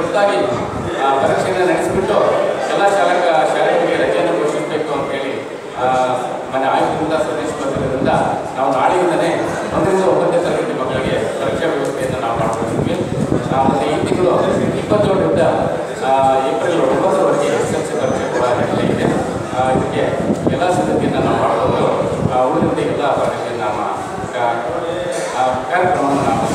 ತುರ್ತಾಗಿ ಪರೀಕ್ಷೆಯನ್ನು ನಡೆಸಿಬಿಟ್ಟು ಎಲ್ಲ ಶಾಲೆಗಳಿಗೆ ರಜೆಯನ್ನು ಘೋಷಿಸಬೇಕು ಅಂತೇಳಿ ಮನೆ ಆಯುಕ್ತರಿಂದ ಸಂದೇಶ ಬಂದಿರೋದ್ರಿಂದ ನಾವು ನಾಳೆಯಿಂದಲೇ 1ರಿಂದ 9ನೇ ತರಗತಿ ಮಕ್ಕಳಿಗೆ ಪರೀಕ್ಷಾ ವ್ಯವಸ್ಥೆಯನ್ನು ನಾವು ಮಾಡ್ಕೊಂಡಿದ್ವಿ. ಮತ್ತು ಈ ತಿಂಗಳು 27ರಿಂದ ಏಪ್ರಿಲ್ 9ರವರೆಗೆ SSLC ಪರೀಕ್ಷೆ ಕೂಡ ನಡೆಯಲಿದೆ. ಇದಕ್ಕೆ ಎಲ್ಲ ಸಿದ್ಧತೆಯನ್ನು ನಾವು ಮಾಡಿಕೊಂಡು ಉಳಿದಂತೆ ಎಲ್ಲ ತರಗತಿಯನ್ನು ನಮ್ಮ ಕಾರ್ಯಕ್ರಮವನ್ನು ನಾವು